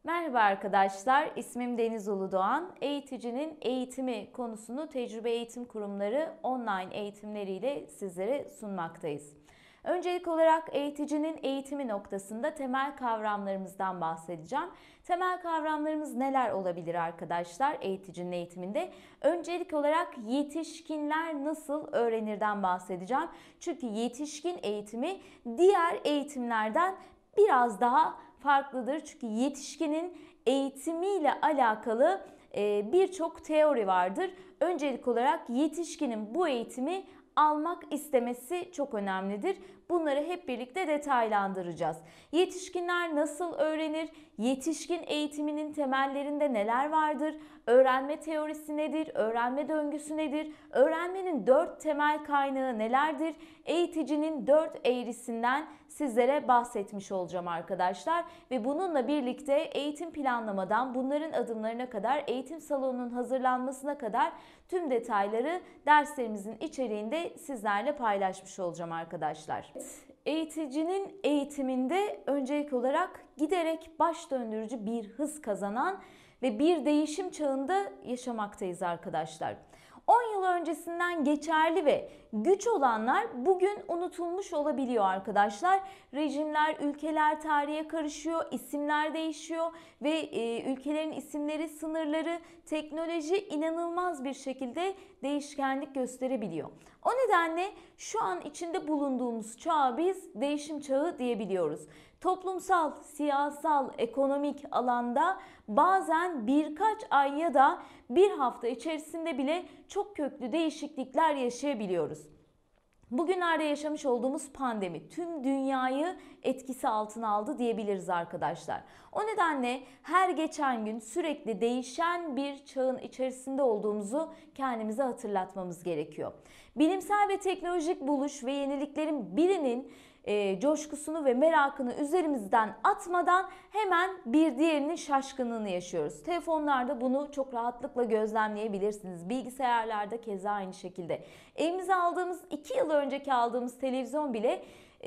Merhaba arkadaşlar, ismim Deniz Uludoğan. Eğiticinin eğitimi konusunu Tecrübe Eğitim Kurumları online eğitimleriyle sizlere sunmaktayız. Öncelik olarak eğiticinin eğitimi noktasında temel kavramlarımızdan bahsedeceğim. Temel kavramlarımız neler olabilir arkadaşlar eğiticinin eğitiminde? Öncelik olarak yetişkinler nasıl öğrenirden bahsedeceğim. Çünkü yetişkin eğitimi diğer eğitimlerden biraz daha farklıdır. Çünkü yetişkinin eğitimiyle alakalı birçok teori vardır. Öncelik olarak yetişkinin bu eğitimi almak istemesi çok önemlidir. Bunları hep birlikte detaylandıracağız. Yetişkinler nasıl öğrenir? Yetişkin eğitiminin temellerinde neler vardır? Öğrenme teorisi nedir? Öğrenme döngüsü nedir? Öğrenmenin 4 temel kaynağı nelerdir? Eğiticinin 4 eğrisinden sizlere bahsetmiş olacağım arkadaşlar. Ve bununla birlikte eğitim planlamadan bunların adımlarına kadar, eğitim salonunun hazırlanmasına kadar tüm detayları derslerimizin içeriğinde sizlerle paylaşmış olacağım arkadaşlar. Eğiticinin eğitiminde öncelik olarak giderek baş döndürücü bir hız kazanan ve bir değişim çağında yaşamaktayız arkadaşlar. 10 yıl öncesinden geçerli ve güç olanlar bugün unutulmuş olabiliyor arkadaşlar. Rejimler, ülkeler tarihe karışıyor, isimler değişiyor ve ülkelerin isimleri, sınırları, teknoloji inanılmaz bir şekilde değişkenlik gösterebiliyor. O nedenle şu an içinde bulunduğumuz çağa biz değişim çağı diyebiliyoruz. Toplumsal, siyasal, ekonomik alanda bazen birkaç ay ya da bir hafta içerisinde bile çok köklü değişiklikler yaşayabiliyoruz. Bugünlerde yaşamış olduğumuz pandemi tüm dünyayı etkisi altına aldı diyebiliriz arkadaşlar. O nedenle her geçen gün sürekli değişen bir çağın içerisinde olduğumuzu kendimize hatırlatmamız gerekiyor. Bilimsel ve teknolojik buluş ve yeniliklerin birinin coşkusunu ve merakını üzerimizden atmadan hemen bir diğerinin şaşkınlığını yaşıyoruz. Telefonlarda bunu çok rahatlıkla gözlemleyebilirsiniz. Bilgisayarlarda keza aynı şekilde. Evimize aldığımız 2 yıl önceki aldığımız televizyon bile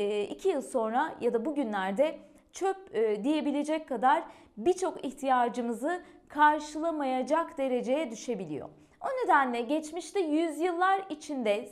2 yıl sonra ya da bugünlerde çöp diyebilecek kadar birçok ihtiyacımızı karşılamayacak dereceye düşebiliyor. O nedenle geçmişte yüzyıllar içinde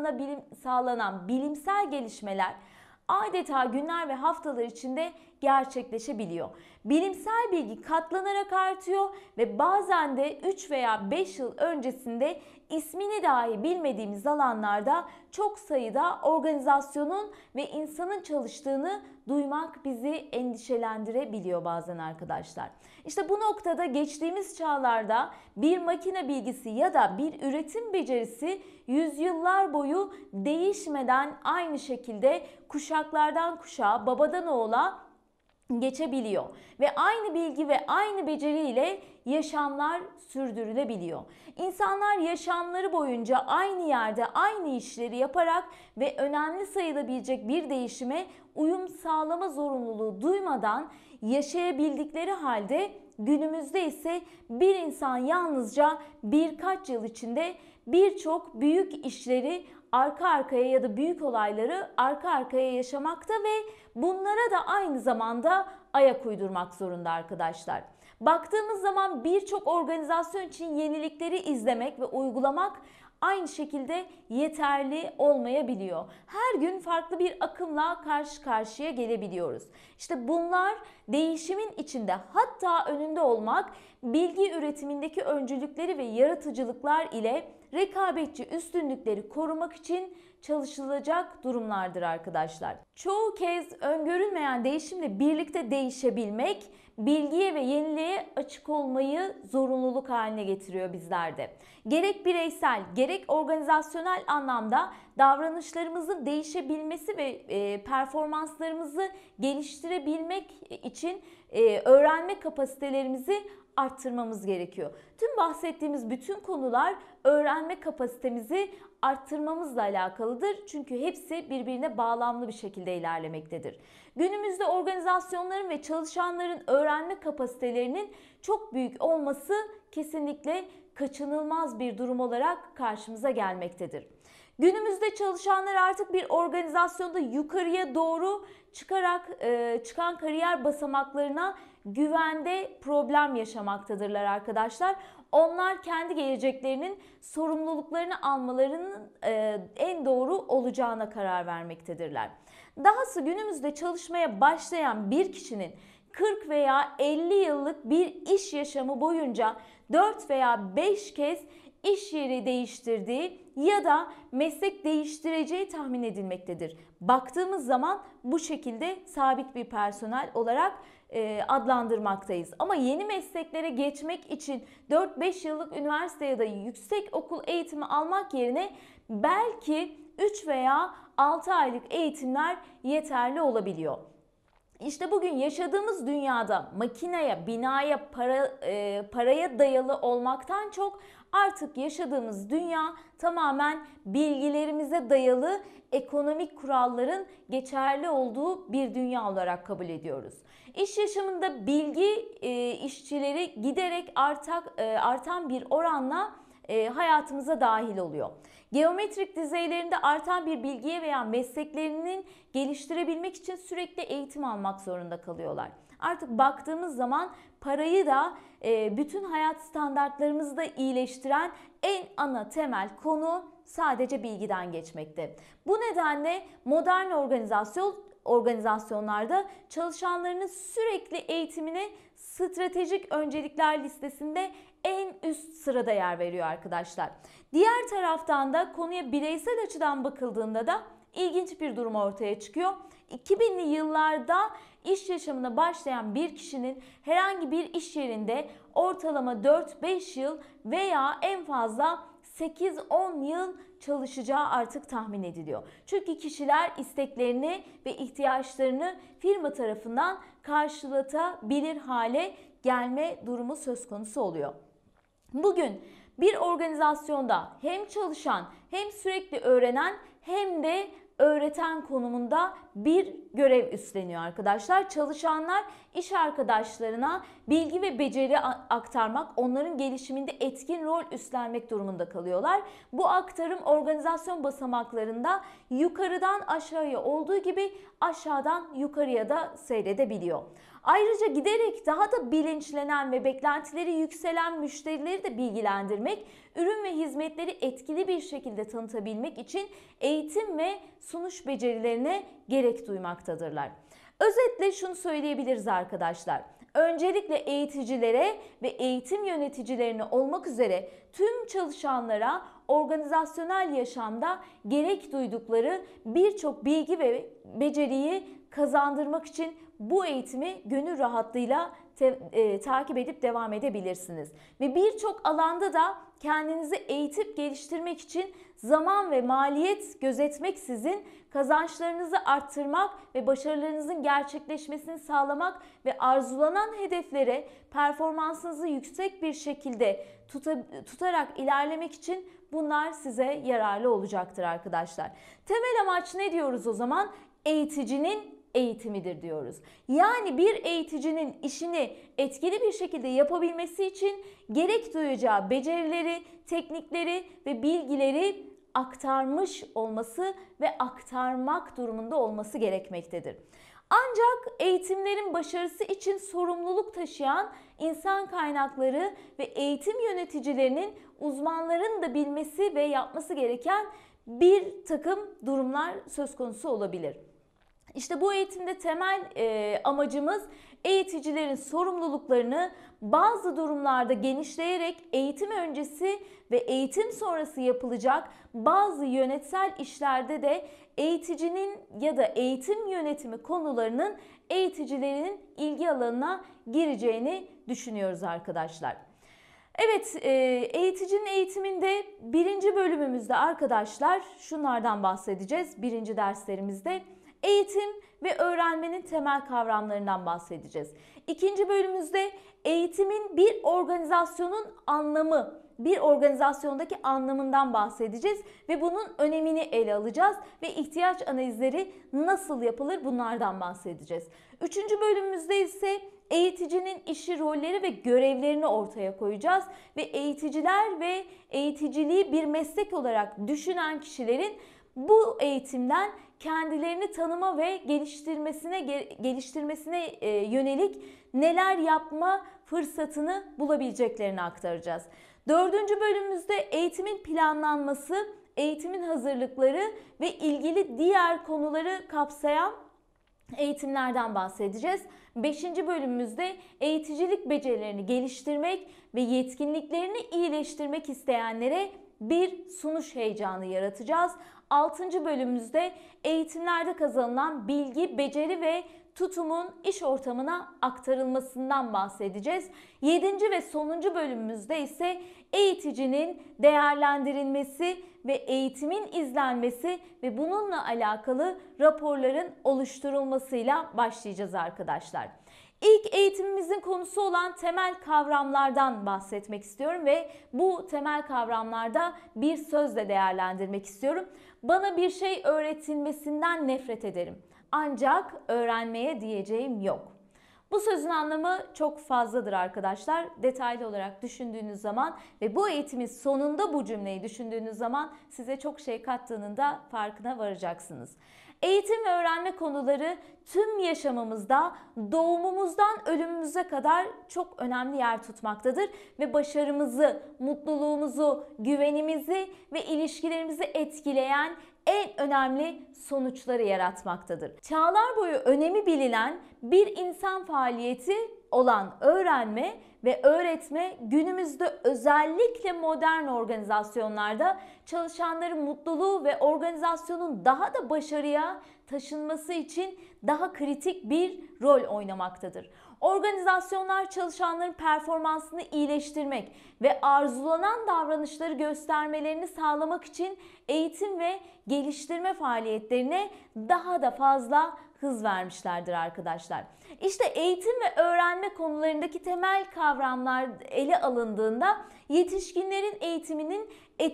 sağlanan bilimsel gelişmeler adeta günler ve haftalar içinde gerçekleşebiliyor. Bilimsel bilgi katlanarak artıyor ve bazen de 3 veya 5 yıl öncesinde ismini dahi bilmediğimiz alanlarda çok sayıda organizasyonun ve insanın çalıştığını duymak bizi endişelendirebiliyor bazen arkadaşlar. İşte bu noktada geçtiğimiz çağlarda bir makine bilgisi ya da bir üretim becerisi yüzyıllar boyu değişmeden aynı şekilde kuşaklardan kuşağa, babadan oğula geçebiliyor. Ve aynı bilgi ve aynı beceriyle yaşamlar sürdürülebiliyor. İnsanlar yaşamları boyunca aynı yerde aynı işleri yaparak ve önemli sayılabilecek bir değişime uyum sağlama zorunluluğu duymadan yaşayabildikleri halde günümüzde ise bir insan yalnızca birkaç yıl içinde birçok büyük işleri arka arkaya ya da büyük olayları arka arkaya yaşamakta ve bunlara da aynı zamanda ayak uydurmak zorunda arkadaşlar. Baktığımız zaman birçok organizasyon için yenilikleri izlemek ve uygulamak aynı şekilde yeterli olmayabiliyor. Her gün farklı bir akımla karşı karşıya gelebiliyoruz. İşte bunlar değişimin içinde hatta önünde olmak, bilgi üretimindeki öncülükleri ve yaratıcılıklar ile rekabetçi üstünlükleri korumak için çalışılacak durumlardır arkadaşlar. Çoğu kez öngörülmeyen değişimle birlikte değişebilmek, bilgiye ve yeniliğe açık olmayı zorunluluk haline getiriyor bizlerde. Gerek bireysel, gerek organizasyonel anlamda davranışlarımızın değişebilmesi ve performanslarımızı geliştirebilmek için öğrenme kapasitelerimizi arttırmamız gerekiyor. Tüm bahsettiğimiz bütün konular öğrenme kapasitemizi arttırmamızla alakalıdır. Çünkü hepsi birbirine bağlamlı bir şekilde ilerlemektedir. Günümüzde organizasyonların ve çalışanların öğrenme kapasitelerinin çok büyük olması kesinlikle kaçınılmaz bir durum olarak karşımıza gelmektedir. Günümüzde çalışanlar artık bir organizasyonda yukarıya doğru çıkan kariyer basamaklarına güvende problem yaşamaktadırlar arkadaşlar. Onlar kendi geleceklerinin sorumluluklarını almalarının en doğru olacağına karar vermektedirler. Dahası günümüzde çalışmaya başlayan bir kişinin 40 veya 50 yıllık bir iş yaşamı boyunca 4 veya 5 kez iş yeri değiştirdiği ya da meslek değiştireceği tahmin edilmektedir. Baktığımız zaman bu şekilde sabit bir personel olarak adlandırmaktayız. Ama yeni mesleklere geçmek için 4-5 yıllık üniversite ya da yüksek okul eğitimi almak yerine belki 3 veya 6 aylık eğitimler yeterli olabiliyor. İşte bugün yaşadığımız dünyada makineye, binaya, paraya dayalı olmaktan çok artık yaşadığımız dünya tamamen bilgilerimize dayalı ekonomik kuralların geçerli olduğu bir dünya olarak kabul ediyoruz. İş yaşamında bilgi işçileri giderek artan bir oranla hayatımıza dahil oluyor. Geometrik düzeylerinde artan bir bilgiye veya mesleklerinin geliştirebilmek için sürekli eğitim almak zorunda kalıyorlar. Artık baktığımız zaman parayı da bütün hayat standartlarımızı da iyileştiren en ana temel konu sadece bilgiden geçmekte. Bu nedenle modern organizasyonlarda çalışanlarının sürekli eğitimine stratejik öncelikler listesinde en üst sırada yer veriyor arkadaşlar. Diğer taraftan da konuya bireysel açıdan bakıldığında da ilginç bir durum ortaya çıkıyor. 2000'li yıllarda iş yaşamına başlayan bir kişinin herhangi bir iş yerinde ortalama 4-5 yıl veya en fazla 8-10 yıl çalışacağı artık tahmin ediliyor. Çünkü kişiler isteklerini ve ihtiyaçlarını firma tarafından karşılatabilir hale gelme durumu söz konusu oluyor. Bugün bir organizasyonda hem çalışan hem sürekli öğrenen hem de öğreten konumunda bir görev üstleniyor arkadaşlar. Çalışanlar iş arkadaşlarına bilgi ve beceri aktarmak, onların gelişiminde etkin rol üstlenmek durumunda kalıyorlar. Bu aktarım organizasyon basamaklarında yukarıdan aşağıya olduğu gibi aşağıdan yukarıya da seyredebiliyor. Ayrıca giderek daha da bilinçlenen ve beklentileri yükselen müşterileri de bilgilendirmek, ürün ve hizmetleri etkili bir şekilde tanıtabilmek için eğitim ve sunuş becerilerine gerek duymaktadırlar. Özetle şunu söyleyebiliriz arkadaşlar. Öncelikle eğiticilere ve eğitim yöneticilerine olmak üzere tüm çalışanlara organizasyonel yaşamda gerek duydukları birçok bilgi ve beceriyi kazandırmak için bu eğitimi gönül rahatlığıyla takip edip devam edebilirsiniz. Ve birçok alanda da kendinizi eğitip geliştirmek için zaman ve maliyet gözetmeksizin kazançlarınızı arttırmak ve başarılarınızın gerçekleşmesini sağlamak ve arzulanan hedeflere performansınızı yüksek bir şekilde tutarak ilerlemek için bunlar size yararlı olacaktır arkadaşlar. Temel amaç ne diyoruz o zaman? Eğiticinin eğitimidir diyoruz. Yani bir eğiticinin işini etkili bir şekilde yapabilmesi için gerek duyacağı becerileri, teknikleri ve bilgileri aktarmış olması ve aktarmak durumunda olması gerekmektedir. Ancak eğitimlerin başarısı için sorumluluk taşıyan insan kaynakları ve eğitim yöneticilerinin, uzmanların da bilmesi ve yapması gereken bir takım durumlar söz konusu olabilir. İşte bu eğitimde temel amacımız eğiticilerin sorumluluklarını bazı durumlarda genişleyerek eğitim öncesi ve eğitim sonrası yapılacak bazı yönetsel işlerde de eğiticinin ya da eğitim yönetimi konularının eğiticilerin ilgi alanına gireceğini düşünüyoruz arkadaşlar. Evet, eğiticinin eğitiminde birinci bölümümüzde arkadaşlar şunlardan bahsedeceğiz birinci derslerimizde. Eğitim ve öğrenmenin temel kavramlarından bahsedeceğiz. İkinci bölümümüzde eğitimin bir organizasyonun anlamı, bir organizasyondaki anlamından bahsedeceğiz ve bunun önemini ele alacağız ve ihtiyaç analizleri nasıl yapılır bunlardan bahsedeceğiz. Üçüncü bölümümüzde ise eğiticinin işi, rolleri ve görevlerini ortaya koyacağız ve eğiticiler ve eğiticiliği bir meslek olarak düşünen kişilerin bu eğitimden kendilerini tanıma ve geliştirmesine yönelik neler yapma fırsatını bulabileceklerini aktaracağız. 4. bölümümüzde eğitimin planlanması, eğitimin hazırlıkları ve ilgili diğer konuları kapsayan eğitimlerden bahsedeceğiz. 5. bölümümüzde eğiticilik becerilerini geliştirmek ve yetkinliklerini iyileştirmek isteyenlere bir sunuş heyecanı yaratacağız. 6. bölümümüzde eğitimlerde kazanılan bilgi, beceri ve tutumun iş ortamına aktarılmasından bahsedeceğiz. 7. ve sonuncu bölümümüzde ise eğiticinin değerlendirilmesi ve eğitimin izlenmesi ve bununla alakalı raporların oluşturulmasıyla başlayacağız arkadaşlar. İlk eğitimimizin konusu olan temel kavramlardan bahsetmek istiyorum ve bu temel kavramlarda bir sözle değerlendirmek istiyorum. Bana bir şey öğretilmesinden nefret ederim. Ancak öğrenmeye diyeceğim yok. Bu sözün anlamı çok fazladır arkadaşlar. Detaylı olarak düşündüğünüz zaman ve bu eğitimin sonunda bu cümleyi düşündüğünüz zaman size çok şey kattığının da farkına varacaksınız. Eğitim ve öğrenme konuları tüm yaşamımızda doğumumuzdan ölümümüze kadar çok önemli yer tutmaktadır ve başarımızı, mutluluğumuzu, güvenimizi ve ilişkilerimizi etkileyen en önemli sonuçları yaratmaktadır. Çağlar boyu önemi bilinen bir insan faaliyeti olan öğrenme ve öğretme günümüzde özellikle modern organizasyonlarda çalışanların mutluluğu ve organizasyonun daha da başarıya taşınması için daha kritik bir rol oynamaktadır. Organizasyonlar çalışanların performansını iyileştirmek ve arzulanan davranışları göstermelerini sağlamak için eğitim ve geliştirme faaliyetlerine daha da fazla hız vermişlerdir arkadaşlar. İşte eğitim ve öğrenme konularındaki temel kavramlar ele alındığında yetişkinlerin eğitiminin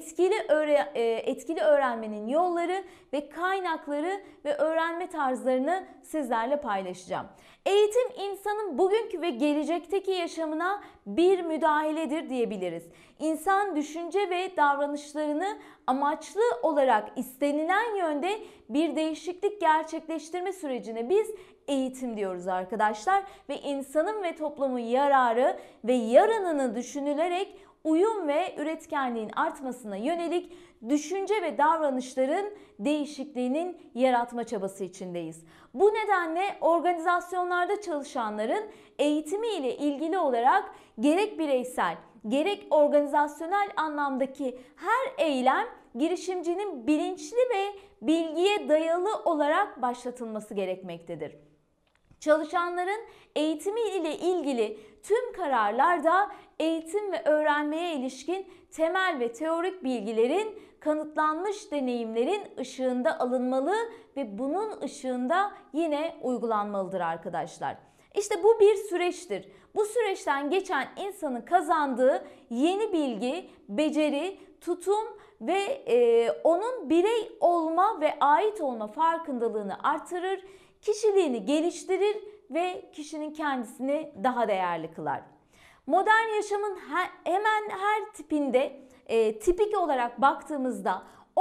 etkili öğrenmenin yolları ve kaynakları ve öğrenme tarzlarını sizlerle paylaşacağım. Eğitim insanın bugünkü ve gelecekteki yaşamına bir müdahaledir diyebiliriz. İnsan düşünce ve davranışlarını amaçlı olarak istenilen yönde bir değişiklik gerçekleştirme sürecine biz eğitim diyoruz arkadaşlar. Ve insanın ve toplumun yararı ve yarınını düşünülerek uyum ve üretkenliğin artmasına yönelik düşünce ve davranışların değişikliğinin yaratma çabası içindeyiz. Bu nedenle organizasyonlarda çalışanların eğitimi ile ilgili olarak gerek bireysel gerek organizasyonel anlamdaki her eylem girişimcinin bilinçli ve bilgiye dayalı olarak başlatılması gerekmektedir. Çalışanların eğitimi ile ilgili tüm kararlarda eğitim ve öğrenmeye ilişkin temel ve teorik bilgilerin kanıtlanmış deneyimlerin ışığında alınmalı ve bunun ışığında yine uygulanmalıdır arkadaşlar. İşte bu bir süreçtir. Bu süreçten geçen insanın kazandığı yeni bilgi, beceri, tutum ve onun birey olma ve ait olma farkındalığını artırır, kişiliğini geliştirir ve kişinin kendisini daha değerli kılar. Modern yaşamın hemen her tipinde tipik olarak baktığımızda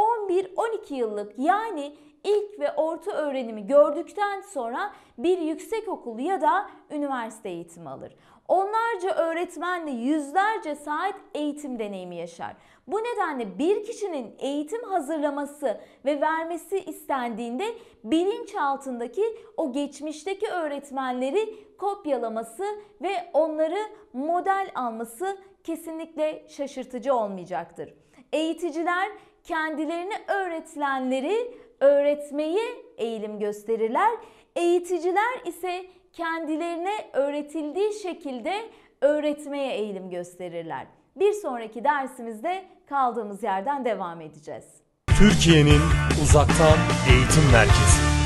11-12 yıllık yani ilk ve orta öğrenimi gördükten sonra bir yüksekokul ya da üniversite eğitimi alır. Onlarca öğretmenle yüzlerce saat eğitim deneyimi yaşar. Bu nedenle bir kişinin eğitim hazırlaması ve vermesi istendiğinde bilinçaltındaki o geçmişteki öğretmenleri kopyalaması ve onları model alması kesinlikle şaşırtıcı olmayacaktır. Eğiticiler kendilerine öğretilenleri öğretmeye eğilim gösterirler. Eğiticiler ise kendilerine öğretildiği şekilde öğretmeye eğilim gösterirler. Bir sonraki dersimizde kaldığımız yerden devam edeceğiz. Türkiye'nin uzaktan eğitim merkezi.